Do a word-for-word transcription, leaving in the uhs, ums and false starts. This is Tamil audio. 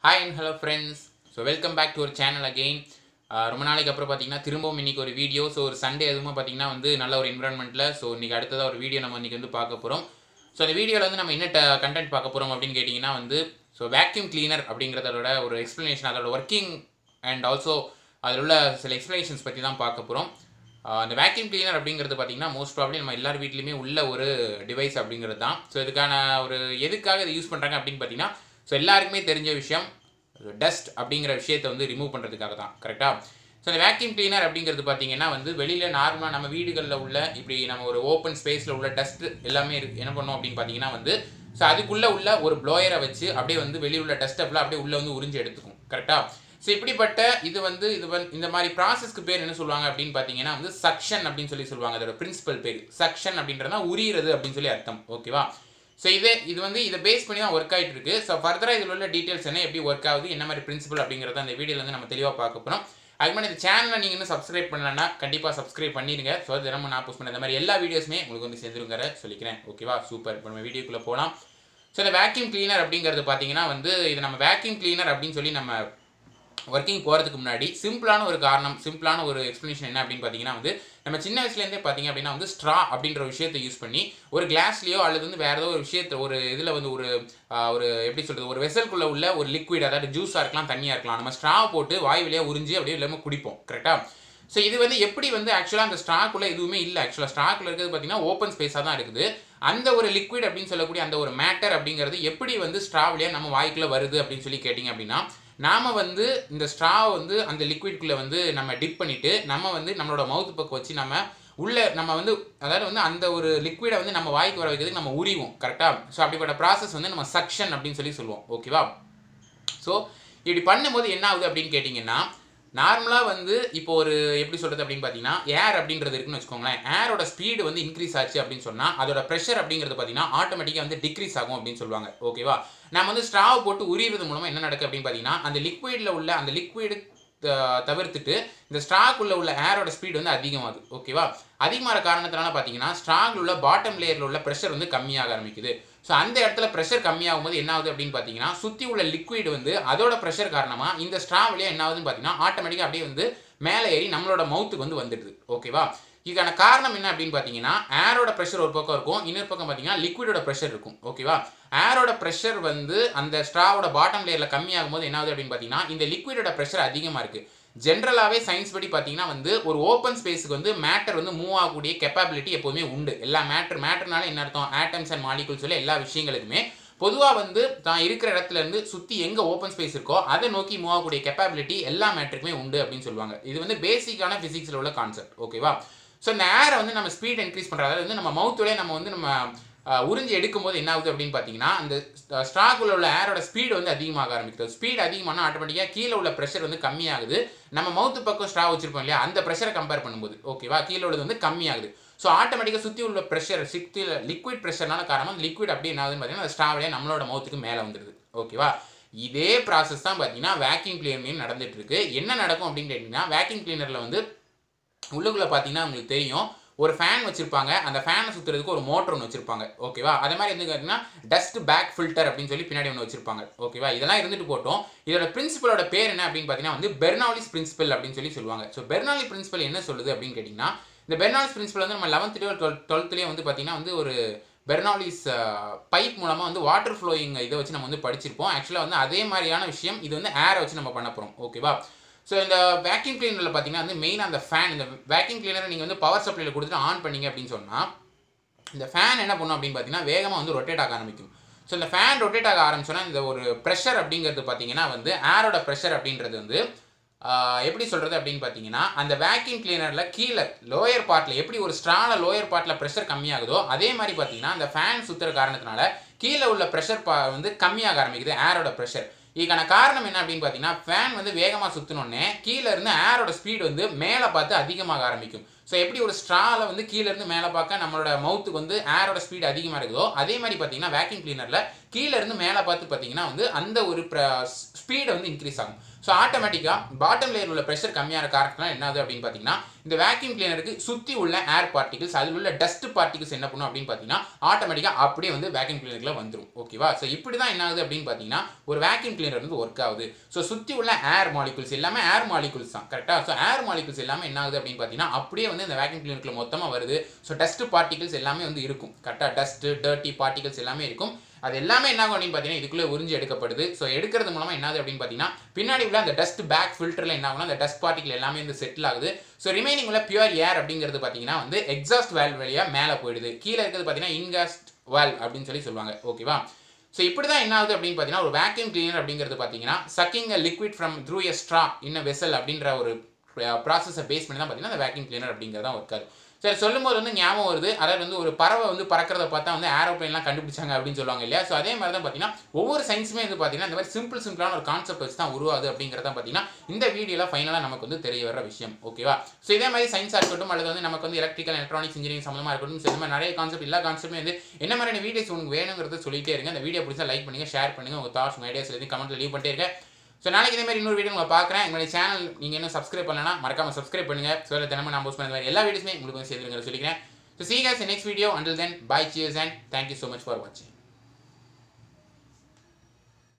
Hi and hello friends. So welcome back to our channel again. ரொம்ப நாளைக்கு அப்புறம் பார்த்தீங்கன்னா திரும்பவும் இன்னைக்கு ஒரு வீடியோ. ஸோ ஒரு சண்டே எதுவும் பார்த்தீங்கன்னா வந்து நல்ல ஒரு என்விரான்மெண்ட்டில் ஸோ இன்றைக்கி அடுத்ததாக ஒரு வீடியோ நம்ம இன்றைக்கி வந்து பார்க்க போகிறோம். ஸோ அந்த வீடியோவில் வந்து நம்ம என்ன கண்டென்ட் பார்க்க போகிறோம் அப்படின்னு கேட்டிங்கன்னா வந்து ஸோ வேக்யூம் கிளீனர் அப்படிங்கிறதோட ஒரு எக்ஸ்ப்ளனேஷன், அதோட ஒர்க்கிங் அண்ட் ஆல்சோ அதில் உள்ள சில எக்ஸ்ப்ளனேஷன்ஸ் பற்றி தான் பார்க்க போகிறோம். அந்த வேக்யூம் கிளீனர் அப்படிங்கிறது பார்த்திங்கன்னா மோஸ்ட் ப்ராப்ளி நம்ம எல்லார் வீட்லேயுமே உள்ள ஒரு டிவைஸ் அப்படிங்கிறது தான். ஸோ இதுக்கான ஒரு எதுக்காக இதை யூஸ் பண்ணுறாங்க அப்படின்னு பார்த்தீங்கன்னா ஸோ எல்லாருக்குமே தெரிஞ்ச விஷயம், டஸ்ட் அப்படிங்கிற விஷயத்தை வந்து ரிமூவ் பண்ணுறதுக்காக தான். கரெக்டாக? ஸோ அந்த வேக்யூம் கிளீனர் அப்படிங்கிறது பார்த்தீங்கன்னா வந்து வெளியில் நார்மலாக நம்ம வீடுகளில் உள்ள இப்படி நம்ம ஒரு ஓப்பன் ஸ்பேஸில் உள்ள டஸ்ட் எல்லாமே என்ன பண்ணோம் அப்படின்னு பார்த்தீங்கன்னா வந்து ஸோ அதுக்குள்ளே உள்ள ஒரு ப்ளோயரை வச்சு அப்படியே வந்து வெளியில் உள்ள டஸ்ட்டை ஃபுல்லாக அப்படியே உள்ளே வந்து உறிஞ்சி எடுத்துக்கும். கரெக்டாக? ஸோ இப்படிப்பட்ட இது வந்து இது வந்து இந்த மாதிரி ப்ராசஸ்க்கு பேர் என்ன சொல்லுவாங்க அப்படின்னு பார்த்தீங்கன்னா வந்து சக்ஷன் அப்படின்னு சொல்லி சொல்லுவாங்க. அதோட பிரின்சிபல் பேர் சக்ஷன் அப்படின்றதுனா உரியிறது அப்படின்னு சொல்லி அர்த்தம். ஓகேவா? ஸோ இதே இது வந்து இதை பேஸ் பண்ணி தான் ஒர்க் ஆகிட்டு இருக்கு. ஸோ ஃபர்தராக இதில் உள்ள டீட்டெயில்ஸ் என்ன, எப்படி ஒர்க் ஆகுது, என்ன மாதிரி பிரின்சிபல் அப்படிங்கிறத அந்த வீடியோவில் வந்து நம்ம தெளிவாக பார்க்க போகிறோம். அதுக்கு மாதிரி இந்த சேனலை நீங்கள் இன்னும் சப்ஸ்கிரைப் பண்ணலன்னா கண்டிப்பாக சப்ஸ்கிரைப் பண்ணிடுங்க. ஸோ தினமும் நான் போஸ்ட் பண்ண இந்த மாதிரி எல்லா வீடியோஸுமே உங்களுக்கு வந்து சேர்ந்துருங்கிற சொல்லிக்கிறேன். ஓகேவா? சூப்பர். இப்போ நம்ம வீடியோக்குள்ளே போகலாம். ஸோ இந்த வேக்யூம் கிளீனர் அப்படிங்கிறது பார்த்தீங்கன்னா வந்து இது நம்ம வேக்யூம் கிளீனர் அப்படின்னு சொல்லி நம்ம ஒர்க்கிங் போகிறதுக்கு முன்னாடி சிம்பிளான ஒரு காரணம், சிம்பிளான ஒரு எக்ஸ்ப்ளனேஷன் என்ன அப்படின்னு பார்த்தீங்கன்னா வந்து நம்ம சின்ன வயசுலேருந்தே பார்த்தீங்க அப்படின்னா வந்து ஸ்ட்ரா அப்படின்ற விஷயத்தை யூஸ் பண்ணி ஒரு கிளாஸ்லேயோ அல்லது வந்து வேறு ஏதோ ஒரு விஷயத்தை ஒரு இதில் வந்து ஒரு ஒரு எப்படி சொல்கிறது ஒரு வெசல்குள்ளே உள்ள ஒரு லிக்விட், அதாவது ஜூஸாக இருக்கலாம், தண்ணியாக இருக்கலாம், நம்ம ஸ்ட்ரா போட்டு வாய் வழியாக உறிஞ்சி அப்படியே இல்லாமல் குடிப்போம். கரெக்டாக? ஸோ இது வந்து எப்படி வந்து ஆக்சுவலாக அந்த ஸ்ட்ராக்குள்ளே எதுவுமே இல்லை. ஆக்சுவலாக ஸ்ட்ராக்குள்ளே இருக்கிறது பார்த்தீங்கன்னா ஓப்பன் ஸ்பேஸாக தான் இருக்குது. அந்த ஒரு லிக்விட் அப்படின்னு சொல்லக்கூடிய அந்த ஒரு மேட்டர் அப்படிங்கிறது எப்படி வந்து ஸ்ட்ரா வழியாக நம்ம வாய்க்குள்ளே வருது அப்படின்னு சொல்லி கேட்டிங்க அப்படின்னா நாம் வந்து இந்த ஸ்ட்ராவை வந்து அந்த லிக்விட்குள்ளே வந்து நம்ம டிப் பண்ணிவிட்டு நம்ம வந்து நம்மளோட மவுத் பக்கம் வச்சு நம்ம உள்ளே நம்ம வந்து அதாவது வந்து அந்த ஒரு லிக்விடை வந்து நம்ம வாய்க்கு வர வைக்கிறதுக்கு நம்ம உரிவோம். கரெக்டாக? ஸோ அப்படிப்பட்ட ப்ராசஸ் வந்து நம்ம சக்ஷன் அப்படின்னு சொல்லி சொல்லுவோம். ஓகேவா? ஸோ இப்படி பண்ணும்போது என்ன ஆகுது அப்படின்னு கேட்டிங்கன்னா நார்மலாக வந்து இப்போ ஒரு எப்படி சொல்கிறது அப்படின்னு பார்த்தீங்கன்னா ஏர் அப்படின்றது இருக்குன்னு வச்சுக்கோங்களேன். ஏரோட ஸ்பீடு வந்து இன்க்ரீஸ் ஆச்சு அப்படின்னு சொன்னால் அதோட ப்ரெஷர் அப்படிங்கிறது பார்த்தீங்கன்னா ஆட்டோமேட்டிக்காக வந்து டிக்ரீஸ் ஆகும் அப்படின்னு சொல்லுவாங்க. ஓகேவா? நம்ம வந்து ஸ்ட்ராவை போட்டு உரியிறது மூலமாக என்ன நடக்குது அப்படின்னு பார்த்தீங்கன்னா அந்த லிக்விடில் உள்ள அந்த லிக்விடு தவிர்த்துட்டு இந்த ஸ்ட்ராக்குள்ள உள்ள ஏரோட ஸ்பீடு வந்து அதிகமாகுது. ஓகேவா? அதிகமான காரணத்தினால பார்த்தீங்கன்னா ஸ்ட்ராகில் உள்ள பாட்டம் லேயரில் உள்ள ப்ரெஷர் வந்து கம்மியாக ஆரம்பிக்குது. ஸோ அந்த இடத்துல ப்ரெஷர் கம்மியாகும் போது என்ன ஆகுது அப்படின்னு பார்த்தீங்கன்னா சுற்றி உள்ள லிக்விட் வந்து அதோட ப்ரெஷர் காரணமாக இந்த ஸ்ட்ரா வழியாக என்ன ஆகுதுன்னு பார்த்தீங்கன்னா ஆட்டோமேட்டிக்காக அப்படியே வந்து மேலே ஏறி நம்மளோட மவுத்துக்கு வந்து வந்துடுது. ஓகேவா? இதுக்கான காரணம் என்ன அப்படின்னு பார்த்தீங்கன்னா ஏரோட ப்ரெஷர் ஒரு பக்கம் இருக்கும், இன்னொரு பக்கம் பார்த்தீங்கன்னா லிக்விடோட ப்ரெஷர் இருக்கும். ஓகேவா? ஏரோட ப்ரெஷர் வந்து அந்த ஸ்ட்ராவோட பாட்டம் லேயரில் கம்மியாகும் போது என்ன ஆகுது அப்படின்னு பார்த்தீங்கன்னா இந்த லிக்விடோட ப்ரெஷர் அதிகமாக இருக்குது. ஜென்ரலாகவே சயின்ஸ் படி பார்த்தீங்கன்னா வந்து ஒரு ஓப்பன் ஸ்பேஸுக்கு வந்து மேட்டர் வந்து மூவ் ஆகக்கூடிய கெப்பாபிலிட்டி எப்போதுமே உண்டு. எல்லா மேட்டர் மேட்டர்னால என்ன அர்த்தம், ஆட்டம்ஸ் அண்ட் மாலிகூல்ஸ் சொல்ல எல்லா விஷயங்களுக்குமே பொதுவாக வந்து தான் இருக்கிற இடத்துல இருந்து சுற்றி எங்கே ஓப்பன் ஸ்பேஸ் இருக்கோ அதை நோக்கி மூவ் ஆகக்கூடிய கெப்பாபிலிட்டி எல்லா மேட்டருக்குமே உண்டு அப்படின்னு சொல்லுவாங்க. இது வந்து பேசிக்கான ஃபிசிக்ஸில் உள்ள கான்செப்ட். ஓகேவா? ஸோ இந்த ஏரை வந்து நம்ம ஸ்பீட் இன்க்ரீஸ் பண்ணுறது, அதாவது வந்து நம்ம மவுத்துலேயே நம்ம வந்து நம்ம உறிஞ்சி எடுக்கும்போது என்ன ஆகுது அப்படின்னு பார்த்தீங்கன்னா அந்த ஸ்ட்ராக்குள்ள உள்ள ஏரோட ஸ்பீடு வந்து அதிகமாக ஆரம்பிக்குது. ஸ்பீடு அதிகமான ஆட்டோமேட்டிக்காக கீழே உள்ள ப்ரெஷர் வந்து கம்மியாகுது. நம்ம மவுத்து பக்கம் ஸ்ட்ரா வச்சிருப்போம் இல்லையா, அந்த ப்ரெஷரை கம்பேர் பண்ணும்போது ஓகேவா கீழே உள்ளது வந்து கம்மியாகுது. ஸோ ஆட்டோமேட்டிக்காக சுற்றி உள்ள ப்ரெஷர் சுற்றி லிக்விட் ப்ரெஷர்னால காரணம் அந்த லிக்விட் அப்படியே என்ன ஆகுதுன்னு பார்த்தீங்கன்னா அந்த ஸ்ட்ரா வழியாக நம்மளோட மவுத்துக்கு மேலே வந்துடுது. ஓகேவா? இதே ப்ராசஸ் தான் பார்த்தீங்கன்னா வேக்யூம் கிளீனர்லையும் நடந்துட்டு இருக்கு. என்ன நடக்கும் அப்படின்னு கேட்டிங்கன்னா வேக்யூம் கிளீனரில் வந்து உள்ளுக்குள்ளே பார்த்தீங்கன்னா உங்களுக்கு தெரியும் ஒரு ஃபேன் வச்சிருப்பாங்க, அந்த ஃபேனை சுற்றுறதுக்கு ஒரு மோட்டர் ஒன்று வச்சிருப்பாங்க. ஓகேவா? அதே மாதிரி வந்து கேட்டிங்கன்னா டஸ்ட் பேக் ஃபில்டர் அப்படின்னு சொல்லி பின்னாடி ஒன்று வச்சிருப்பாங்க. ஓகேவா? இதெல்லாம் இருந்துட்டு போட்டோம். இதோட பிரின்சிபலோட பேர் என்ன அப்படின்னு பார்த்தீங்கன்னா வந்து பெர்னௌலிஸ் பிரின்சிபல் அப்படின்னு சொல்லி சொல்லுவாங்க. ஸோ பெர்னௌலி பிரின்சிபல் என்ன சொல்லுது அப்படின்னு கேட்டிங்கன்னா இந்த பெர்னௌலிஸ் பிரின்சிபல் வந்து நம்ம லெவன்த் டுவெல் டுவெல்த்லேயே வந்து பார்த்தீங்கன்னா வந்து ஒரு பெர்னௌலிஸ் பைப் மூலமாக வந்து வாட்டர் ஃப்ளோயிங் இதை வச்சு நம்ம வந்து படிச்சிருப்போம். ஆக்சுவலாக வந்து அதே மாதிரியான விஷயம் இது வந்து ஏரை வச்சு நம்ம பண்ண போகிறோம். ஓகேவா? ஸோ இந்த வேக்யூம் கிளீனரில் பார்த்தீங்கன்னா வந்து மெயினாக அந்த ஃபேன், இந்த வேக்யூம் கிளீனரை நீங்கள் வந்து பவர் சப்ளையில் கொடுத்துட்டு ஆன் பண்ணிங்க அப்படின்னு சொன்னால் இந்த ஃபேன் என்ன பண்ணும் அப்படின்னு பார்த்தீங்கன்னா வேகமாக வந்து ரொட்டேட் ஆக ஆரம்பிக்கும். ஸோ இந்த ஃபேன் ரொட்டேட் ஆக ஆரம்பிச்சோன்னா இந்த ஒரு ப்ரெஷர் அப்படிங்கிறது பார்த்தீங்கன்னா வந்து ஏரோட ப்ரெஷர் அப்படின்றது வந்து எப்படி சொல்கிறது அப்படின்னு பார்த்தீங்கன்னா அந்த வேக்யூம் கிளீனரில் கீழே லோயர் பார்ட்டில் எப்படி ஒரு ஸ்ட்ரான லோயர் பார்ட்டில் ப்ரெஷர் கம்மியாகுதோ அதே மாதிரி பார்த்தீங்கன்னா அந்த ஃபேன் சுற்றுற காரணத்தினால கீழே உள்ள ப்ரெஷர் பா வந்து கம்மியாக ஆரம்பிக்குது ஏரோட ப்ரெஷர். இதுக்கான காரணம் என்ன அப்படின்னு பார்த்தீங்கன்னா ஃபேன் வந்து வேகமாக சுற்றினோடனே கீழே இருந்து ஏரோட ஸ்பீடு வந்து மேலே பார்த்து அதிகமாக ஆரம்பிக்கும். ஸோ எப்படி ஒரு ஸ்ட்ராவில் வந்து கீழேருந்து மேலே பார்க்க நம்மளோட மவுத்துக்கு வந்து ஏரோட ஸ்பீட் அதிகமாக இருக்குதோ அதே மாதிரி பார்த்தீங்கன்னா வேக்யூம் கிளீனரில் கீழேருந்து மேலே பார்த்து பார்த்தீங்கன்னா வந்து அந்த ஒரு ஸ்பீடை வந்து இன்க்ரீஸ் ஆகும். ஸோ ஆட்டோமேட்டிக்காக பாட்டம் லேயர் உள்ள ப்ரெஷர் கம்மியான காரணத்தினால என்ன ஆகுது அப்படின்னு பார்த்தீங்கன்னா இந்த வேக்யூம் கிளீனருக்கு சுற்றி உள்ள ஏர் பார்ட்டிகல்ஸ் அதில் உள்ள டஸ்ட் பார்ட்டிகல்ஸ் என்ன பண்ணும் அப்படின்னு பார்த்தீங்கன்னா ஆட்டோமேட்டிக்காக அப்படியே வந்து வேக்யூம் கிளீனரில் வந்துடும். ஓகேவா? ஸோ இப்படி தான் என்ன ஆகுது அப்படின்னு பார்த்தீங்கன்னா ஒரு வேக்யூம் கிளீனர் வந்து ஒர்க் ஆகுது. ஸோ சுற்றி உள்ள ஏர் மாலிகுல்ஸ் எல்லாமே ஏர் மாலிகுல்ஸ் தான் கரெக்டாக. ஸோ ஏர் மாலிகுல்ஸ் எல்லாமே என்ன ஆகுது அப்படின்னு பார்த்தீங்கன்னா அப்படியே வந்து இந்த வேக்யூம் கிளீனருக்குள்ள மொத்தமாக வருது. ஸோ டஸ்ட் பார்ட்டிகல்ஸ் எல்லாமே வந்து இருக்கும் கரெக்டாக. டஸ்ட் டர்ட்டி பார்ட்டிகல்ஸ் எல்லாமே இருக்கும். அது எல்லாமே என்ன ஆகும் அப்படின்னு பார்த்தீங்கன்னா இதுக்குள்ளே உறிஞ்சி எடுக்கப்படுது. ஸோ எடுக்கிறது மூலமாக என்ன ஆகுது அப்படின்னு பார்த்தீங்கன்னா பின்னாடி உள்ள அந்த டஸ்ட் பேக் ஃபில்டரில் என்ன ஆகும்னா அந்த டஸ்ட் பார்ட்டிகல் எல்லாமே வந்து செட்டில் ஆகுது. ஸோ ரிமைனிங் உள்ள பியூர் ஏர் அப்படிங்கிறது பார்த்தீங்கன்னா வந்து எக்ஸாஸ்ட் வால்வ் வழியாக மேலே போயிடுது. கீழே இருக்கிறது பார்த்தீங்கன்னா இன்காஸ்ட் வால்வ் அப்படின்னு சொல்லி சொல்லுவாங்க. ஓகேவா? ஸோ இப்படி தான் என்ன ஆகுது அப்படின்னு பார்த்தீங்கன்னா ஒரு வேக்யூம் கிளீனர் அப்படிங்கிறது பார்த்தீங்கன்னா sucking a liquid from through a straw in a vessel அப்படின்ற ஒரு ப்ராசஸை பேஸ் பண்ணி தான் பார்த்தீங்கன்னா அந்த வேக்யூம் கிளீனர் அப்படிங்கிறது தான் ஒர்க் ஆகுது. சரி, சொல்லும்போது வந்து ஞாபகம் வருது. அதாவது வந்து ஒரு பறவை வந்து பறக்கிறத பார்த்தா வந்து ஏரோப்ளைன்லாம் கண்டுபிடிச்சாங்க அப்படின்னு சொல்லுவாங்க இல்லையா? ஸோ அதே மாதிரி தான் பார்த்தீங்கன்னா ஒவ்வொரு சயின்ஸுமே வந்து பார்த்தீங்கன்னா இந்த மாதிரி சிம்பிள் சிம்பிளான ஒரு கான்செப்ட் வச்சு தான் உருவாது அப்படிங்கிறத பார்த்தீங்கன்னா இந்த வீடியோவில் ஃபைனலாக நமக்கு வந்து தெரிய வர விஷயம். ஓகேவா? ஸோ இதே மாதிரி சயின்ஸாக இருக்கட்டும் அல்லது வந்து நமக்கு வந்து எலக்ட்ரிக்கல் எலக்ட்ரானிக்ஸ் இன்ஜினியரிங் சம்மந்தமாக இருக்கட்டும், ஸோ இந்த மாதிரி நிறைய கான்செப்ட் எல்லா கான்செப்ட்டுமே வந்து என்ன மாதிரியான வீடியோஸ் உங்களுக்கு வேணுங்கிறத சொல்லிட்டே இருங்க. இந்த வீடியோ பிடிச்சா லைக் பண்ணுங்கள், ஷேர் பண்ணுங்கள், உங்கள் தாட்ஸ் உங்கள் ஐடியாஸ் எழுதி கமெண்ட்டில் லீவ் பண்ணிட்டே இருங்க. ஸோ நாளைக்கு இதே மாதிரி இன்னொரு வீடியோ உங்களை பார்க்குறேன். எங்களுடைய சேனல் நீங்கள் இன்னும் சப்ஸ்கிரைப் பண்ணலன்னா மறக்காமல் சப்ஸ்கிரைப் பண்ணுங்கள். ஸோ தினமும் நான் போஸ்ட் பண்ண மாதிரி எல்லா வீடியோஸுமே உங்களுக்கு வந்து சேர்த்துருங்க சொல்லிக்கிறேன். So see you guys in the next video. Until then, bye, cheers, and thank you so much for watching.